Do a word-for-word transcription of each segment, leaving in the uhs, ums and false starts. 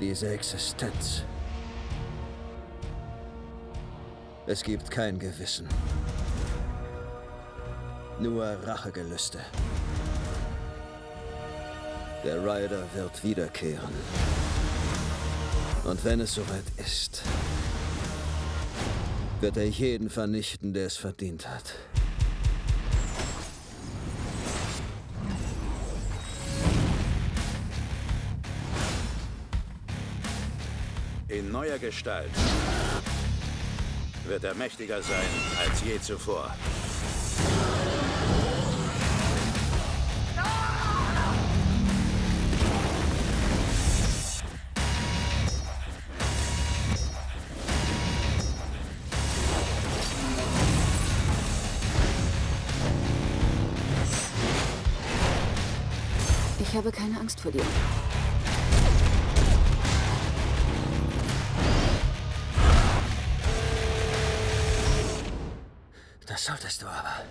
Diese Existenz. Es gibt kein Gewissen. Nur Rachegelüste. Der Rider wird wiederkehren. Und wenn es soweit ist, wird er jeden vernichten, der es verdient hat. In neuer Gestalt wird er mächtiger sein als je zuvor. Ich habe keine Angst vor dir. Das solltest du aber.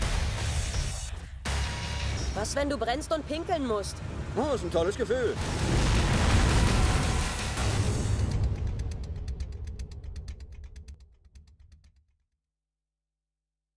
Was, wenn du brennst und pinkeln musst? Oh, ist ein tolles Gefühl.